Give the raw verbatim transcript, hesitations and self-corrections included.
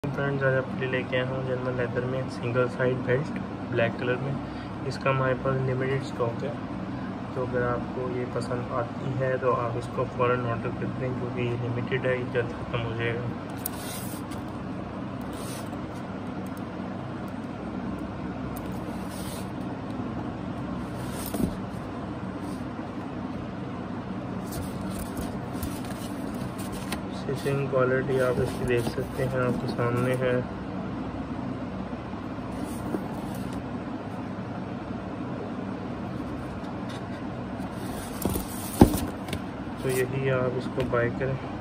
Friends, आज आपके लिए लेके आया हूँ जर्मन लेदर में single side belt black colour में। इसका हमारे पास लिमिटेड स्टॉक है, तो अगर आपको ये पसंद आती है तो आप इसको फ़ौरन ऑर्डर कर दें, क्योंकि ये लिमिटेड है, ये जल्द ख़त्म हो जाएगा। स्टिचिंग क्वालिटी आप इसकी देख सकते हैं, आपके सामने है। तो यही आप इसको बाय करें।